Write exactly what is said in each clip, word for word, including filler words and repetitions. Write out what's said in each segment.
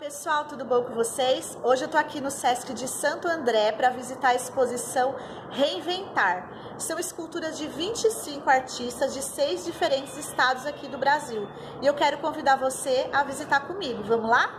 Pessoal, tudo bom com vocês? Hoje eu tô aqui no Sesc de Santo André para visitar a exposição Reinventar. São esculturas de vinte e cinco artistas de seis diferentes estados aqui do Brasil. E eu quero convidar você a visitar comigo. Vamos lá?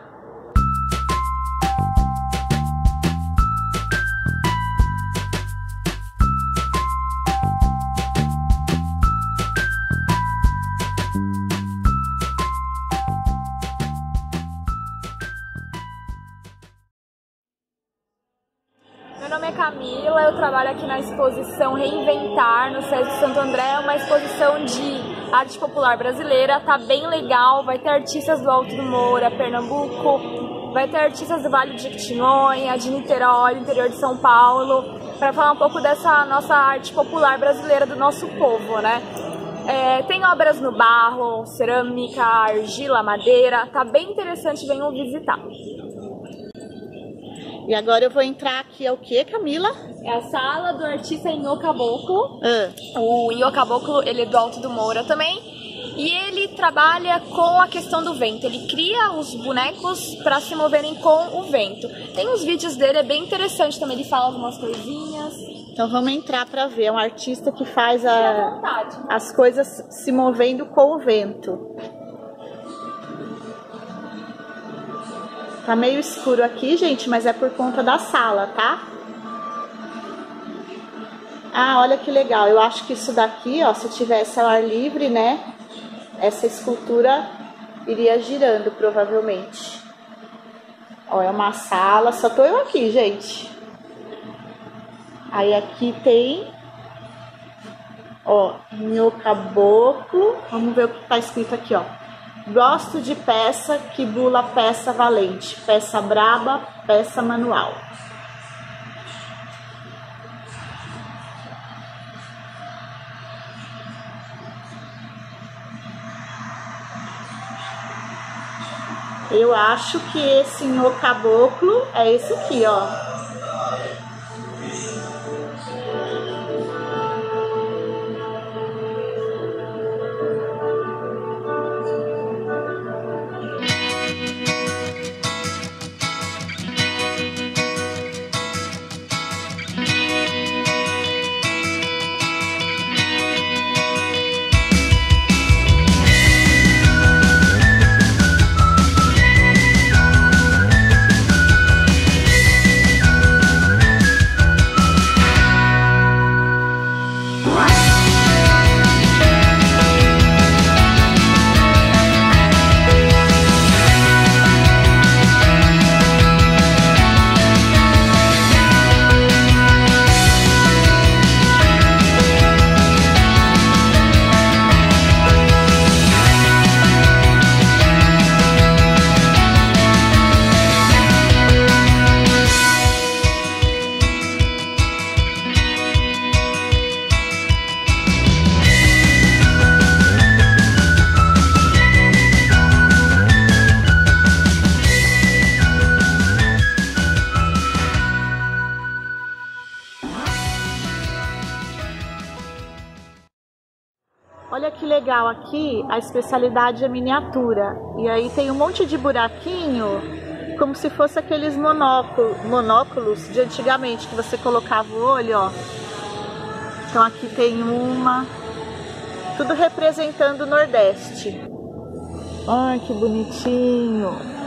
Meu nome é Camila, eu trabalho aqui na exposição Reinventar, no Sesc Santo André. É uma exposição de arte popular brasileira, tá bem legal, vai ter artistas do Alto do Moura, Pernambuco, vai ter artistas do Vale de Jequitinhonha, de Niterói, do interior de São Paulo, para falar um pouco dessa nossa arte popular brasileira, do nosso povo, né? É, tem obras no barro, cerâmica, argila, madeira, tá bem interessante, venham visitar. E agora eu vou entrar aqui, é o que, Camila? É a sala do artista Inho Caboclo. Ah. O Inho Caboclo, ele é do Alto do Moura também. E ele trabalha com a questão do vento. Ele cria os bonecos para se moverem com o vento. Tem uns vídeos dele, é bem interessante também. Ele fala algumas coisinhas. Então vamos entrar para ver. É um artista que faz a, as coisas se movendo com o vento. Tá meio escuro aqui, gente, mas é por conta da sala, tá? Ah, olha que legal. Eu acho que isso daqui, ó, se tivesse ao ar livre, né? Essa escultura iria girando, provavelmente. Ó, é uma sala. Só tô eu aqui, gente. Aí aqui tem... Ó, Inho Caboclo. Vamos ver o que tá escrito aqui, ó. Gosto de peça que bula peça valente, peça braba, peça manual. Eu acho que esse Inho Caboclo é esse aqui, ó. Olha que legal aqui, a especialidade é miniatura. E aí tem um monte de buraquinho, como se fosse aqueles monóculos, monóculos de antigamente, que você colocava o olho, ó. Então aqui tem uma, tudo representando o Nordeste. Ai, que bonitinho.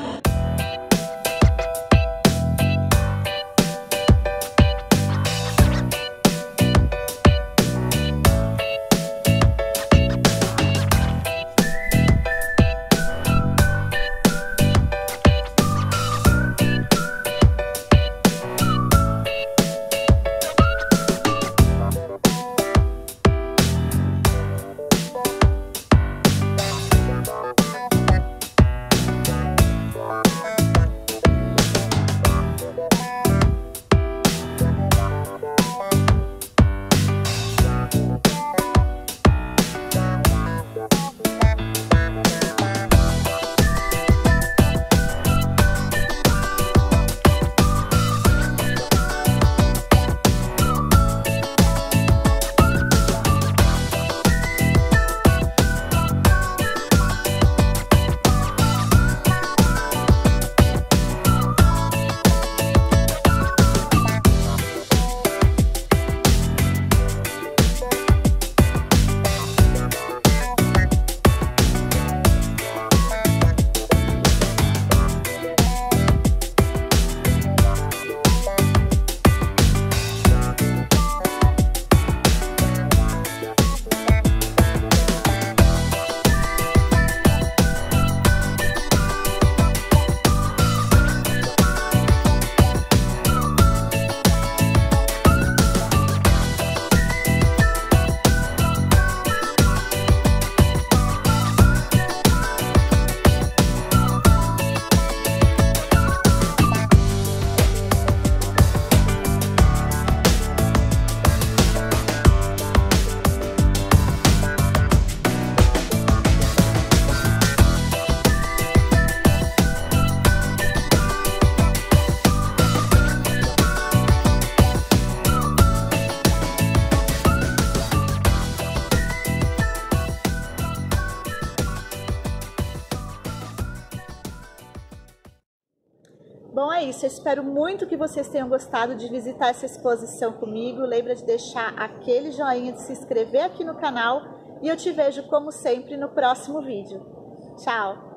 Bom, é isso. Eu espero muito que vocês tenham gostado de visitar essa exposição comigo. Lembra de deixar aquele joinha, de se inscrever aqui no canal. E eu te vejo, como sempre, no próximo vídeo. Tchau!